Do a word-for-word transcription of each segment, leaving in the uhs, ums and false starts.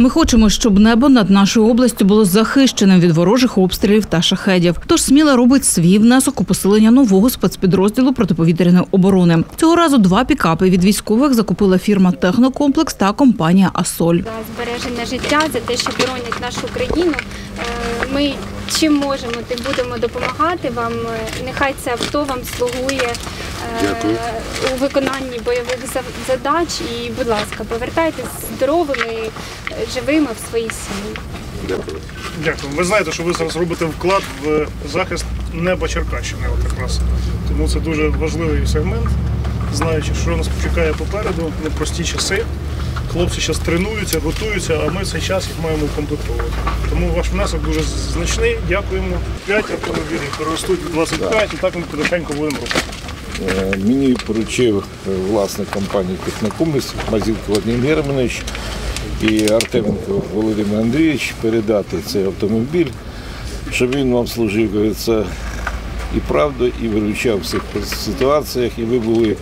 Ми хочемо, щоб небо над нашою областю було захищеним від ворожих обстрілів та шахедів. Тож Сміла робить свій внесок у посилення нового спецпідрозділу протиповітряної оборони. Цього разу два пікапи від військових закупила фірма «Технокомплекс» та компанія «Асоль». За збереження життя, за те, що боронять нашу країну. Ми чим можемо, тим будемо допомагати вам. Нехай це авто вам слугує Дякую. у виконанні бойових задач. І, будь ласка, повертайтесь здоровими, живими в свої сім'ї. Дякую. Дякую. Ви знаєте, що ви зараз робите вклад в захист неба Черкащини. От якраз. Тому це дуже важливий сегмент, знаючи, що нас чекає попереду, непрості часи. Хлопці зараз тренуються, готуються, а ми цей час їх маємо укомплектовувати. Тому ваш внесок дуже значний. Дякуємо. п'ять автомобілів переростуть в двадцять п'ять, і так ми потихеньку будемо робити. Мені поручив власник компанії «Технокомплекс» Мазілко Владимир Германович і Артеменко Володимир Андрійович передати цей автомобіль, щоб він вам служив, говориться, і правду, і виручав в всіх ситуаціях, і ви були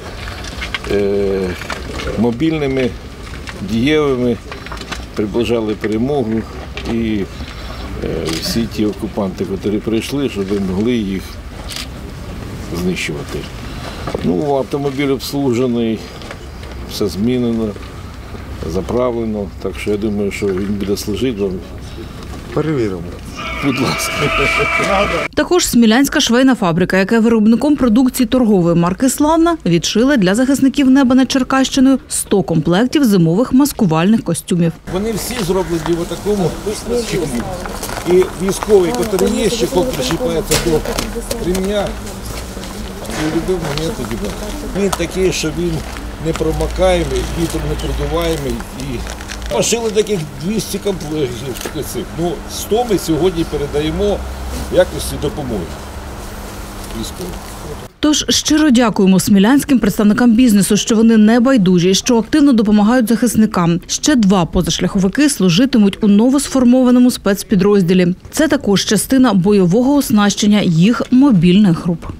е, мобільними, дієвими, приближали перемогу, і е, всі ті окупанти, які прийшли, щоб ви могли їх знищувати. Ну, автомобіль обслужений, все змінено, заправлено, так що я думаю, що він буде служити вам. Перевіримо. Будь ласка. Також смілянська швейна фабрика, яка є виробником продукції торгової марки «Славна», відшила для захисників неба над Черкащиною сто комплектів зимових маскувальних костюмів. Вони всі зроблені в такому чехлі. І військовий, який є, чехол причіпається до ремня, і в будь-який момент одягає. Він такий, що він не промокаємий, вітром не продуваємий. І пошили таких двісті комплектів. Ну, сто ми сьогодні передаємо в якості допомоги військовим. Тож щиро дякуємо смілянським представникам бізнесу, що вони не байдужі, що активно допомагають захисникам. Ще два позашляховики служитимуть у новосформованому спецпідрозділі. Це також частина бойового оснащення їх мобільних груп.